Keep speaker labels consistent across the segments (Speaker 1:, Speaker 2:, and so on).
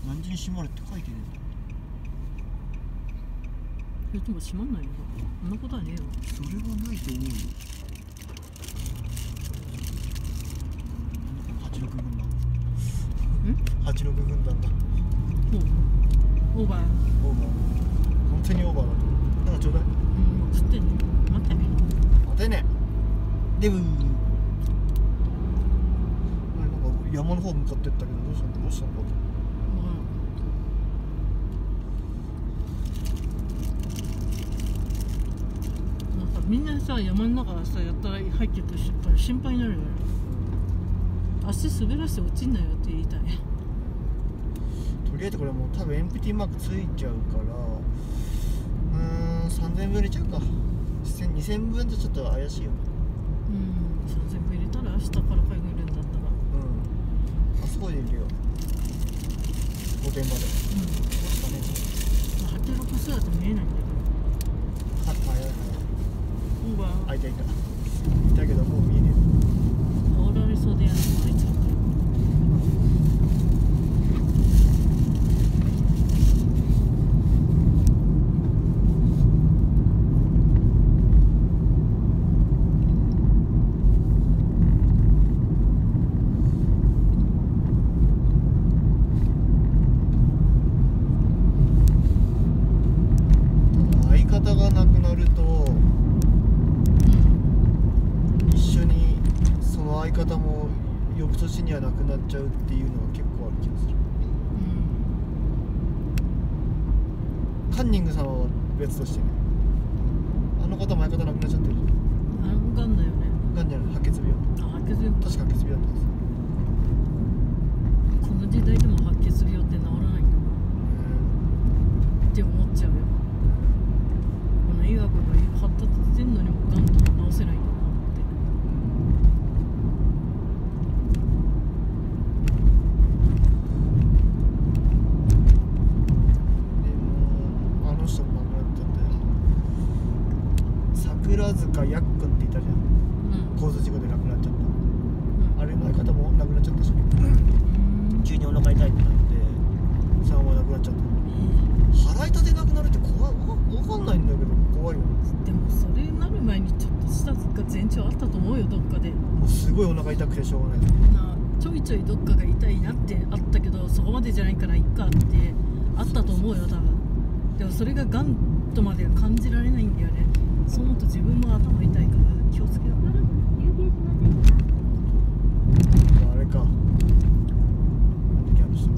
Speaker 1: 何時に閉まるって書いてね
Speaker 2: え。でも閉まんないのか。そんなことはねえよ。
Speaker 1: それはないと思うよ。86軍団。86軍団だ。
Speaker 2: オーバー。
Speaker 1: オーバー。本当にオーバーだと。なんかちょうだい。
Speaker 2: 知ってんね。待ってね。
Speaker 1: 待てね。でもなんか山の方向かってったけどどうしたのか。
Speaker 2: なんかみんなさ山の中さやったら入ってたら心配になるよね。足滑らして落ちんなよって言いたい。
Speaker 1: とりあえずこれもう多分エンプティマークついちゃうから3000分入れちゃうか。2000分じゃちょっと怪しいよ。
Speaker 2: 3000分入れたら明日から海軍いるんだったら
Speaker 1: あそこでいるよ。5点まで。そうですかね。
Speaker 2: 86すらと見えないんだけど。
Speaker 1: 早い。
Speaker 2: オーバー。
Speaker 1: いたけどもう見えねえ。
Speaker 2: 煽られそうでやるのあいつらから。
Speaker 1: 相方がなくなると、一緒にその相方も翌年にはなくなっちゃうっていうのが結構ある気がする。カンニングさんは別としてね。あの方も相方なくなっちゃってる。
Speaker 2: ガンだよね。
Speaker 1: ガンじゃない、白血病。
Speaker 2: 白血病。
Speaker 1: 確か白血病だったんです。
Speaker 2: この時代でも白血病って治らないんだって思っちゃうよ。この医学が発達してんのにもガンとか治せないんだなって。
Speaker 1: でもあの人も亡くなっちゃったよ。桜塚やっくんっていたじゃん。交通事故で亡くなっちゃった。あれの相方も亡くなっちゃったし、急にお腹痛いってなってそのまま亡くなっちゃった。腹痛で亡くなるって怖い。分かんないんだけど怖いよね。
Speaker 2: でもそれになる前にちょっとした前兆あったと思うよ、どっかで。
Speaker 1: もうすごいお腹痛くてしょうがない。
Speaker 2: ちょいちょいどっかが痛いなってあったけど、そこまでじゃないからいっかってあったと思うよ多分。でもそれがガンとまでは感じられないんだよね。そう思うと自分も頭痛いから気をつけよう。
Speaker 1: あれか、なんだっけあの人、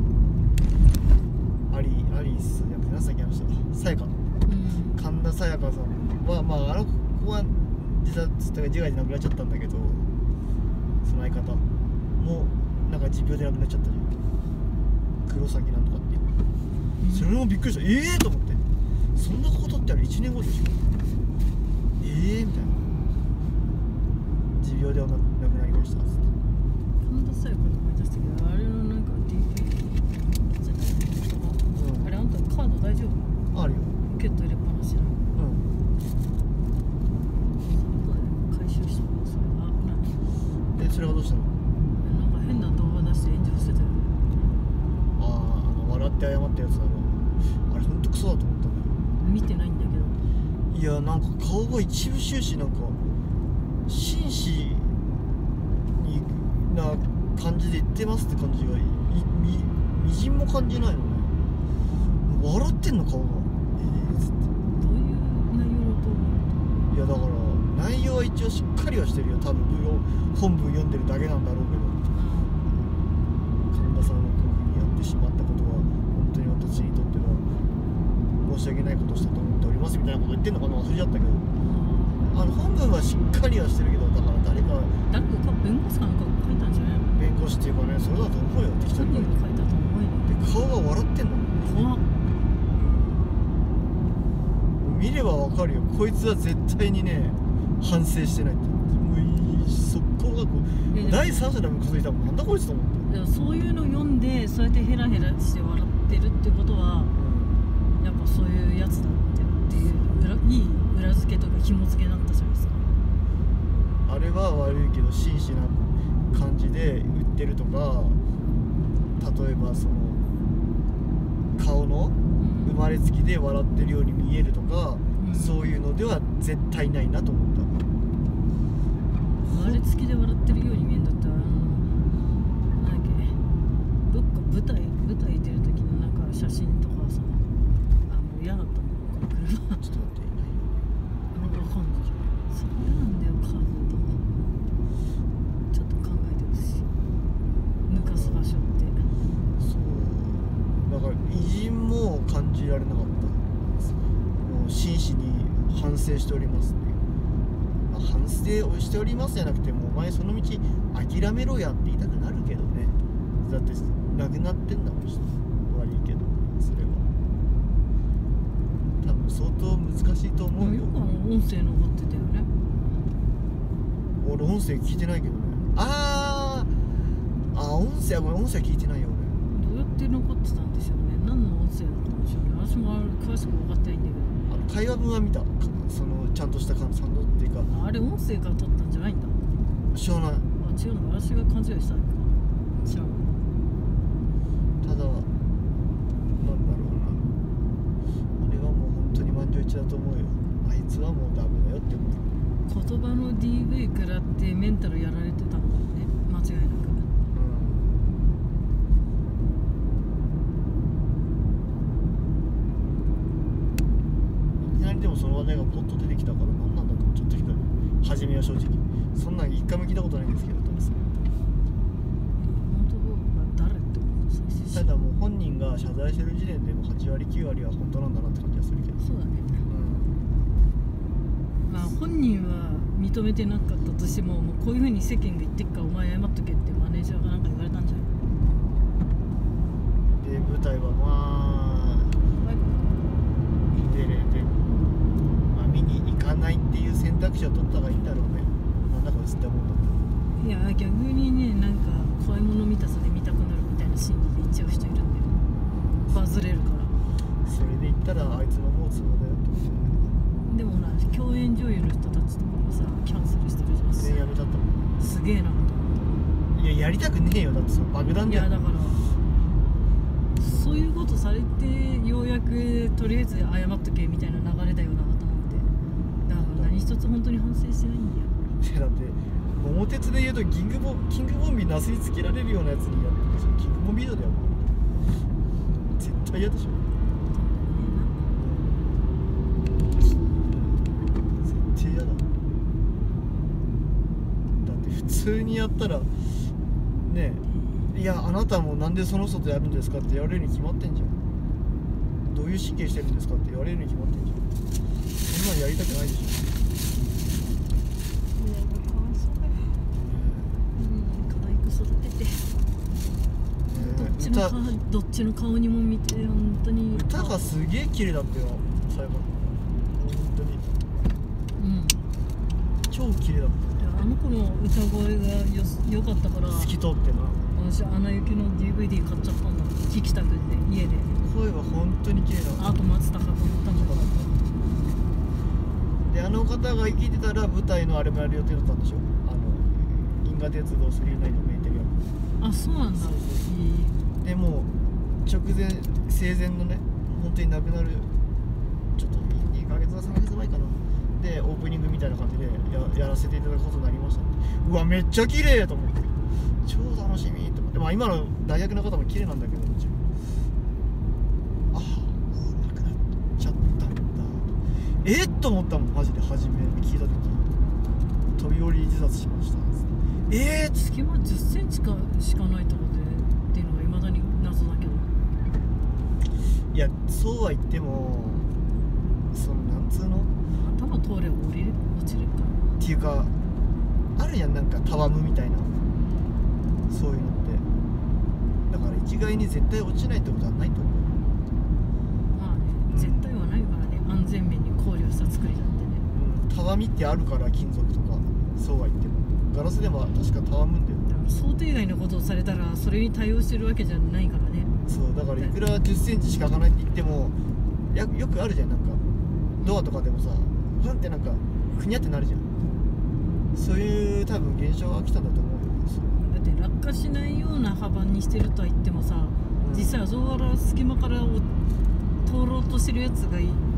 Speaker 1: アリスじゃなくて何だっけあの人、さやか、神田沙也加さんはまああの子は自害で亡くなっちゃったんだけど、その相方もなんか持病で亡くなっちゃったじゃん。黒崎なんとかっていう。それもびっくりした。と思って、そんなことってあれ1年後でしょ。みたいな。持病では亡くなりましたっつって。
Speaker 2: 神田沙也加と思い出したけど、あれのなんか DP じゃないですか。あれあんたカード大丈夫？
Speaker 1: あるよ。
Speaker 2: ポケット入れっぱなしなの。回収したのそれ危ない。
Speaker 1: でそれはどうしたの？
Speaker 2: なんか変な動画出して炎上してたよね。
Speaker 1: 笑って謝ったやつだろ。あれほんとクソだと思ったんだよ。
Speaker 2: 見てないんだけど。
Speaker 1: いやなんか顔が一部終始なんか紳士にな感じで言ってますって感じがみじんも感じないのね。笑ってんの顔が。つって。
Speaker 2: どういう内容の動画？
Speaker 1: いやだから内容は一応しっかりはしてるよ。多分本文読んでるだけなんだろうけど、神田さんのこういうふうにやってしまったことは本当に私にとっては申し訳ないことをしたと思っておりますみたいなこと言ってんのかな、忘れちゃったけど、本文はしっかりはしてるけど、だから誰か
Speaker 2: 弁護士かなんかが書いたんじゃないの？
Speaker 1: 弁護士っていうかね、それだと思うよ。適当に
Speaker 2: 本人が書いたと思うよ。
Speaker 1: で顔が笑ってんの。
Speaker 2: 怖っ。
Speaker 1: 見ればわかるよ。こいつは絶対にね反省してないって。もう速攻がこう第三者でも数えたもん。なんだこいつと思って。
Speaker 2: でもそういうの読んでそうやってヘラヘラして笑ってるってことは、やっぱそういうやつだっていういい裏付けとか紐付けになったじゃないですか。
Speaker 1: あれは悪いけど真摯な感じで売ってるとか、例えばその顔の生まれつきで笑ってるように見えるとか、
Speaker 2: うん、
Speaker 1: そういうのでは絶対ないなと思った。
Speaker 2: 生まれつきで笑ってるように見えるんだったらなんだっけ、どっか舞台出る時のなんか写真とかさ、もう嫌だったんだよこの車。
Speaker 1: ちょっと待って、
Speaker 2: なんかわかんないじゃん。それなんだよカーブとか。ちょっと考えてほしい。抜かす場所って。
Speaker 1: そうだから偉人も感じられなかった。もう真摯に反省しておりますね。反省をしておりますじゃなくて、もうお前その道諦めろやって言いたくなるけどね。だってなくなってんだもん。悪いけどそれは多分相当難しいと思うよ。
Speaker 2: よく音声残ってたよね。
Speaker 1: 俺音声聞いてないけどね。音声、ごめん、音声聞いてないよ
Speaker 2: どうやって残ってたんでしょうね。何の音声だったんでしょうね。私も詳しく分かってないんだけど。
Speaker 1: 俺。会話文は見た。そのちゃんとしたサウンドっていうか。
Speaker 2: あれ音声から撮ったんじゃないんだ。
Speaker 1: 知らない。
Speaker 2: 違うの、私が勘違いしたのか。知らん。
Speaker 1: ただなんだろうな、あれはもう本当に満場一致だと思うよ。あいつはもうダメだよって思う。
Speaker 2: 言葉の DV 食らってメンタルやられてたんだよね、間違いなく。
Speaker 1: いきなりでもその話題がポッと出てきたから何なんだと思っちゃったけど、初めは正直そんなん一回も聞いたことないんですけどと思って。ただもう本人が謝罪してる時点でもう8割9割は本当なんだなって感じがするけど。
Speaker 2: そうだね、まあ本人は認めてなかったとしても、もうこういう風に世間が言ってっからお前謝っとけってマネージャーがなんか言われたんじゃない。
Speaker 1: で舞台はまあ出れて、見に行かないっていう選択肢を取った方がいいんだろうね。なんだか映ったもんだった。
Speaker 2: いや逆にね、なんか怖いもの見たさで見たくなるみたいな心理で言っちゃう人いるんだよ。バズれるから。
Speaker 1: それで言ったらあいつのもう都合だよって思う。
Speaker 2: でもな、共演女優の人たちとかもさキャンセルしてるじゃん。
Speaker 1: 全員やめちゃったもん。
Speaker 2: すげえな。
Speaker 1: いややりたくねえよ。だってその爆弾じゃん。
Speaker 2: いやだからそういうことされてようやくとりあえず謝っとけみたいな流れだよなと思って。だから何一つ本当に反省してないんだよ。
Speaker 1: だって桃鉄で言うとキングボンビーなすりつけられるようなやつにやってる。キングボンビーだよ。絶対嫌でしょ。絶対嫌だ。だって普通にやったらねえ、いやあなたもなんでその人とやるんですかって言われるに決まってんじゃん。どういう神経してるんですかって言われるに決まってんじゃん。そんなんやりたくないでしょ。
Speaker 2: どっちの顔にも見て本当に
Speaker 1: 歌がすげえ綺麗だったよ最後。本当に超綺麗だった。
Speaker 2: あの子の歌声が良かったから
Speaker 1: 透き通ってな。
Speaker 2: 私アナ雪の DVD 買っちゃったんだ。聞きたくて家で。
Speaker 1: 声は本当に綺麗だ。
Speaker 2: あと松たかと思ったんだから。
Speaker 1: であの方が生きてたら舞台のあれもやる予定だったんでしょ。銀河鉄道999のメイテリア。
Speaker 2: あ、そうなんだ。
Speaker 1: でも直前生前のね、本当に亡くなるちょっと2ヶ月か3ヶ月前かなでオープニングみたいな感じで やらせていただくことになりました。うわめっちゃ綺麗と思って超楽しみと思って、まあ今の大学の方も綺麗なんだけど、もちろんもう亡くなっちゃったんだと思ったもんマジで。初め聞いた時飛び降り自殺しました
Speaker 2: 隙間10センチしかないとこでっていうのが未だに謎だけど。
Speaker 1: いやそうは言ってもそのなんつうの
Speaker 2: 頭通れば落ちるか
Speaker 1: っていうかあるやん、なんかたわむみたいなそういうのって。だから一概に絶対落ちないってことはないと思う。
Speaker 2: まあね、絶対はないからね。安全面に考慮した作りなんでね。
Speaker 1: たわみってあるから金属とかそうは言ってもガラスでも確かたわむんだよ。
Speaker 2: だから想定外のことをされたらそれに対応してるわけじゃないからね。
Speaker 1: そうだからいくら10センチしか開かないって言ってもよくあるじゃん。なんかドアとかでもさフンってなんかふにゃってなるじゃん。そういう多分現象が来たんだと思うよ。
Speaker 2: だって落下しないような幅にしてるとは言ってもさ、実際はゾウアラ隙間から通ろうとしてるやつが